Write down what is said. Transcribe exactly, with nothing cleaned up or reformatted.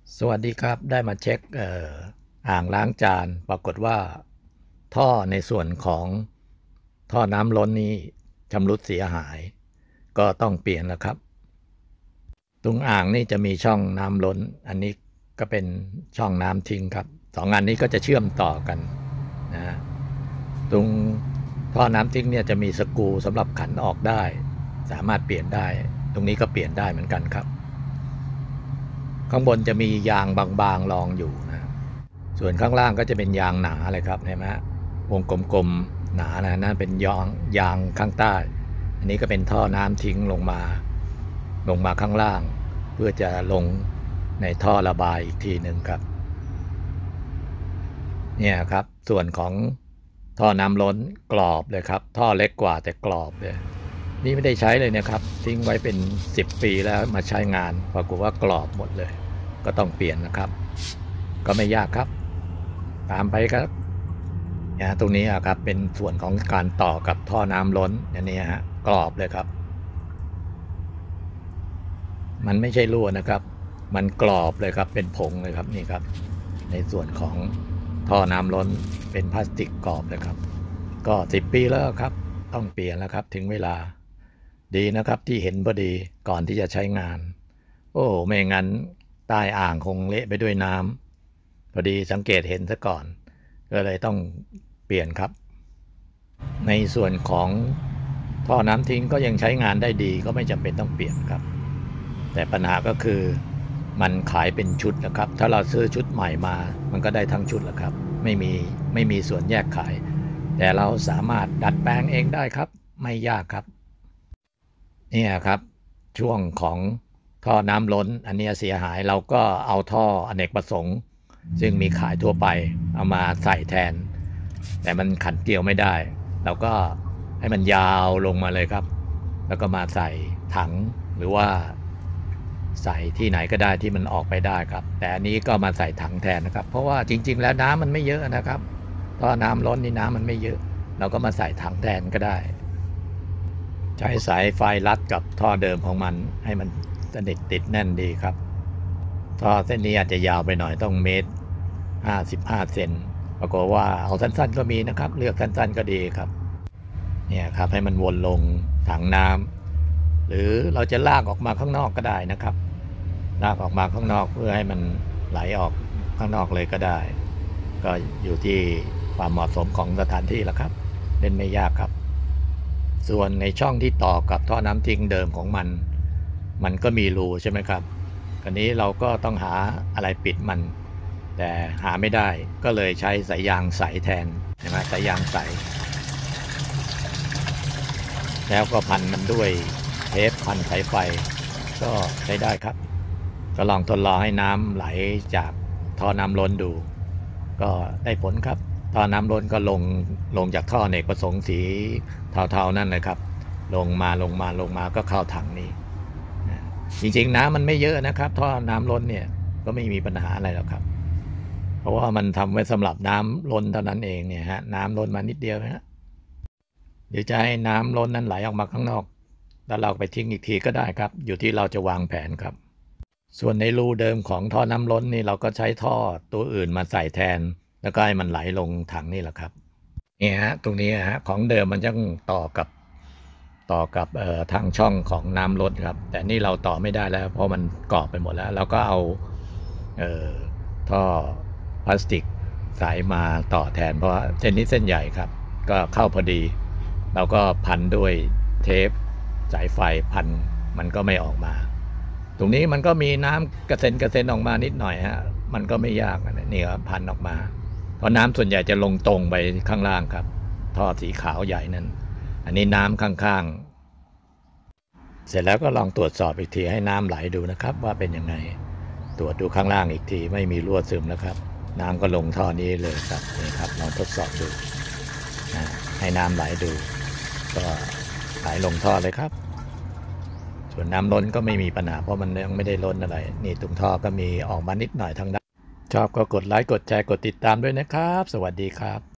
สวัสดีครับได้มาเช็คเอ่ออ่างล้างจานปรากฏว่าท่อในส่วนของท่อน้ำล้นนี้ชำรุดเสียหายก็ต้องเปลี่ยนแล้วครับตรงอ่างนี่จะมีช่องน้ำล้นอันนี้ก็เป็นช่องน้ำทิ้งครับสองอันนี้ก็จะเชื่อมต่อกันนะตรงท่อน้ำทิ้งเนี่ยจะมีสกรูสำหรับขันออกได้สามารถเปลี่ยนได้ตรงนี้ก็เปลี่ยนได้เหมือนกันครับข้างบนจะมียางบางๆรองอยู่นะส่วนข้างล่างก็จะเป็นยางหนาเลยครับเห็นไหมวงกลมๆหนานะนั่นเป็นยางยางข้างใต้อันนี้ก็เป็นท่อน้ำทิ้งลงมาลงมาข้างล่างเพื่อจะลงในท่อระบายอีกทีหนึ่งครับเนี่ยครับส่วนของท่อน้ำล้นกรอบเลยครับท่อเล็กกว่าแต่กรอบเลยนี่ไม่ได้ใช้เลยนะครับทิ้งไว้เป็นสิบปีแล้วมาใช้งานปรากฏว่ากรอบหมดเลยก็ต้องเปลี่ยนนะครับก็ไม่ยากครับตามไปครับนะตรงนี้ครับเป็นส่วนของการต่อกับท่อน้ำล้นอันนี้ฮะกรอบเลยครับมันไม่ใช่รั่วนะครับมันกรอบเลยครับเป็นผงเลยครับนี่ครับในส่วนของท่อน้ำล้นเป็นพลาสติกกรอบเลยครับก็สิบปีแล้วครับต้องเปลี่ยนแล้วครับถึงเวลาดีนะครับที่เห็นพอดีก่อนที่จะใช้งานโอ้ไม่งั้นใต้อ่างคงเละไปด้วยน้ำพอดีสังเกตเห็นซะก่อนก็เลยต้องเปลี่ยนครับในส่วนของท่อน้ำทิ้งก็ยังใช้งานได้ดีก็ไม่จำเป็นต้องเปลี่ยนครับแต่ปัญหาก็คือมันขายเป็นชุดนะครับถ้าเราซื้อชุดใหม่มามันก็ได้ทั้งชุดแหละครับไม่มีไม่มีส่วนแยกขายแต่เราสามารถดัดแปลงเองได้ครับไม่ยากครับนี่ครับช่วงของท่อน้ำล้นอันนี้เสียหายเราก็เอาท่ออเนกประสงค์ซึ่งมีขายทั่วไปเอามาใส่แทนแต่มันขันเกลียวไม่ได้เราก็ให้มันยาวลงมาเลยครับแล้วก็มาใส่ถังหรือว่าใส่ที่ไหนก็ได้ที่มันออกไปได้ครับแต่อันนี้ก็มาใส่ถังแทนนะครับเพราะว่าจริงๆแล้วน้ำมันไม่เยอะนะครับท่อน้ำล้นนี่น้ำมันไม่เยอะเราก็มาใส่ถังแทนก็ได้ใช้สายไฟรัดกับท่อเดิมของมันให้มันสนิทติดแน่นดีครับท่อเส้นนี้อาจจะยาวไปหน่อยต้องเมตรห้าสิบห้าเซนปรากฏว่าเอาสั้นๆก็มีนะครับเลือกสั้นๆก็ดีครับเนี่ยครับให้มันวนลงถังน้ำหรือเราจะลากออกมาข้างนอกก็ได้นะครับลากออกมาข้างนอกเพื่อให้มันไหลออกข้างนอกเลยก็ได้ก็อยู่ที่ความเหมาะสมของสถานที่ละครับเล่นไม่ยากครับส่วนในช่องที่ต่อกับท่อน้ำทิ้งเดิมของมันมันก็มีรูใช่ไหมครับคราวนี้เราก็ต้องหาอะไรปิดมันแต่หาไม่ได้ก็เลยใช้สายยางใสแทนใช่ไหมสายยางใสแล้วก็พันมันด้วยเทปพันสายไฟก็ใช้ได้ครับก็ลองทดลองให้น้ำไหลจากท่อน้ำล้นดูก็ได้ผลครับท่อน้ำล้นก็ลงลงจากท่อเนกประสงค์สีเทาๆนั่นเลยครับลงมาลงมาลงมาก็เข้าถังนี้จริงๆน้ำมันไม่เยอะนะครับท่อน้ำล้นเนี่ยก็ไม่มีปัญหาอะไรหรอกครับเพราะว่ามันทำไว้สำหรับน้ำล้นเท่านั้นเองเนี่ยฮะน้ำล้นมานิดเดียวฮะเดี๋ยวจะให้น้ำล้นนั้นไหลออกมาข้างนอกแล้วเราไปทิ้งอีกทีก็ได้ครับอยู่ที่เราจะวางแผนครับส่วนในรูเดิมของท่อน้ำล้นนี่เราก็ใช้ท่อตัวอื่นมาใส่แทนแล้วก็ให้มันไหลลงถังนี่แหละครับนี่ฮะตรงนี้ฮะของเดิมมันจะต่อกับต่อกับเอ่อทางช่องของน้ำล้นครับแต่นี่เราต่อไม่ได้แล้วเพราะมันกรอบไปหมดแล้วเราก็เอาเอ่อท่อพลาสติกสายมาต่อแทนเพราะเส้นนี้เส้นใหญ่ครับก็เข้าพอดีเราก็พันด้วยเทปสายไฟพันมันก็ไม่ออกมาตรงนี้มันก็มีน้ำกระเซ็นกระเซ็นออกมานิดหน่อยฮะมันก็ไม่ยากนี่ครับพันออกมาเพราะน้ำส่วนใหญ่จะลงตรงไปข้างล่างครับท่อสีขาวใหญ่นั้นอันนี้น้ำข้างๆเสร็จแล้วก็ลองตรวจสอบอีกทีให้น้ำไหลดูนะครับว่าเป็นยังไงตรวจดูข้างล่างอีกทีไม่มีรั่วซึมแล้วครับน้ำก็ลงท่อนี้เลยครับนี่ครับลองทดสอบดูให้น้ำไหลดูก็ไหลลงท่อเลยครับส่วนน้ำล้นก็ไม่มีปัญหาเพราะมันยังไม่ได้ล้นอะไรนี่ตรงท่อก็มีออกมานิดหน่อยทางด้านชอบก็กดไลค์กดแชร์กดติดตามด้วยนะครับสวัสดีครับ